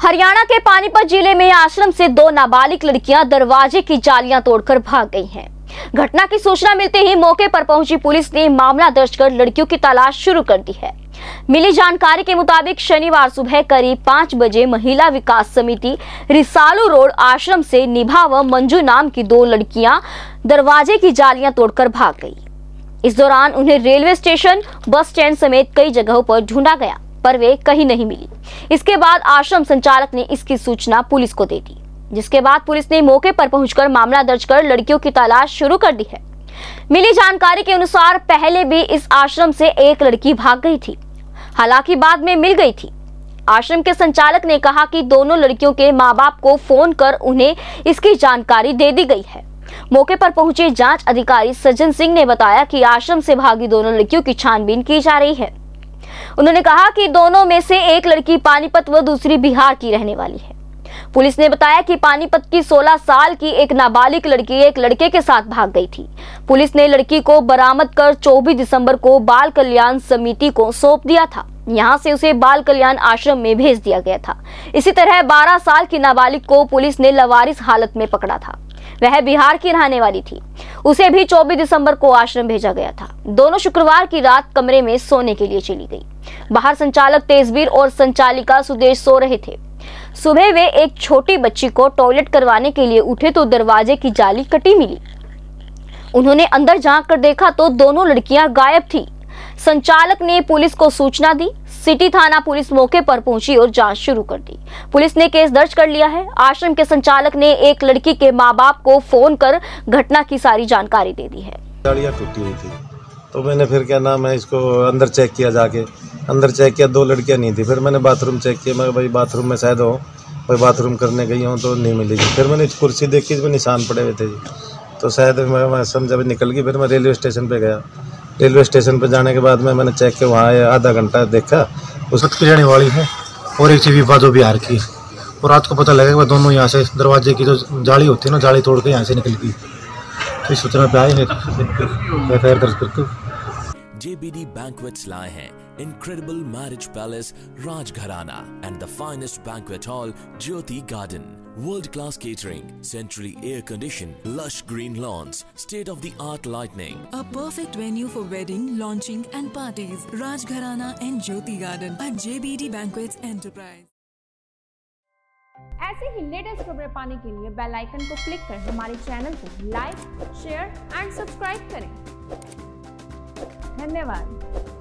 हरियाणा के पानीपत जिले में आश्रम से दो नाबालिग लड़कियां दरवाजे की जालियां तोड़कर भाग गई हैं। घटना की सूचना मिलते ही मौके पर पहुंची पुलिस ने मामला दर्ज कर लड़कियों की तलाश शुरू कर दी है। मिली जानकारी के मुताबिक शनिवार सुबह करीब 5 बजे महिला विकास समिति रिसालू रोड आश्रम से निभा व मंजू नाम की दो लड़कियां दरवाजे की जालियां तोड़कर भाग गई। इस दौरान उन्हें रेलवे स्टेशन, बस स्टैंड समेत कई जगहों पर ढूंढा गया, पर वे कहीं नहीं मिली। इसके बाद आश्रम संचालक ने इसकी सूचना पुलिस को दे दी, जिसके बाद पुलिस ने मौके पर पहुंचकर मामला दर्ज कर लड़कियों की तलाश शुरू कर दी है। मिली जानकारी के अनुसार पहले भी इस आश्रम से एक लड़की भाग गई थी, हालांकि बाद में मिल गई थी। आश्रम के संचालक ने कहा कि दोनों लड़कियों के मां बाप को फोन कर उन्हें इसकी जानकारी दे दी गई है। मौके पर पहुंचे जांच अधिकारी सज्जन सिंह ने बताया कि आश्रम से भागी दोनों लड़कियों की छानबीन की जा रही है। उन्होंने कहा कि दोनों में से एक लड़की पानीपत व दूसरी बिहार की रहने वाली है। पुलिस ने बताया कि पानीपत की 16 साल की एक नाबालिग लड़की एक लड़के के साथ भाग गई थी। पुलिस ने लड़की को बरामद कर 24 दिसंबर को बाल कल्याण समिति को सौंप दिया था। यहां से उसे बाल कल्याण आश्रम में भेज दिया गया था। इसी तरह 12 साल की नाबालिग को पुलिस ने लावारिस हालत में पकड़ा था। वह बिहार की रहने वाली थी। उसे भी 24 दिसंबर को आश्रम भेजा गया था। दोनों शुक्रवार की रात कमरे में सोने के लिए चली गई। बाहर संचालक तेजवीर और संचालिका सुदेश सो रहे थे। सुबह वे एक छोटी बच्ची को टॉयलेट करवाने के लिए उठे तो दरवाजे की जाली कटी मिली। उन्होंने अंदर झांक कर देखा तो दोनों लड़कियां गायब थी। संचालक ने पुलिस को सूचना दी। सिटी थाना पुलिस मौके पर पहुंची और जांच शुरू कर दी। पुलिस ने केस दर्ज कर लिया है। आश्रम के संचालक ने एक लड़की के मां बाप को फोन कर घटना की सारी जानकारी दे दी है। गाड़ियाँ टूटी हुई थी तो मैंने फिर क्या नाम है इसको अंदर चेक किया, जाके अंदर चेक किया, दो लड़कियां नहीं थी। फिर मैंने बाथरूम चेक किया, मैं भाई बाथरूम में शायद हो, भाई बाथरूम करने गई हूँ तो नहीं मिलेगी। फिर मैंने कुर्सी देखी, इसमें निशान पड़े हुए थे जी, तो शायद मैं समझा भी निकल गई। फिर मैं रेलवे स्टेशन पे गया। रेलवे स्टेशन पे जाने के बाद मैंने चेक किया, वहाँ आधा घंटा देखा। उस की रहने वाली है और एक चीज जो बिहार की, और रात को पता लगा कि दोनों यहाँ से दरवाजे की जो जाली होती है ना, जाली तोड़ के यहाँ से निकल गई। तो इस सूचना पे आए हैं, एफआईआर दर्ज करके। JBD Banquets लाए हैं incredible marriage palace Rajgharana and the finest banquet hall Jyoti Garden. World-class catering, centrally air-conditioned, lush green lawns, state-of-the-art lighting. A perfect venue for wedding, launching and parties. Rajgharana and Jyoti Garden at JBD Banquets Enterprise. ऐसे ही latest खबरें पाने के लिए bell icon को click कर हमारे channel को like, share and subscribe करें। धन्यवाद।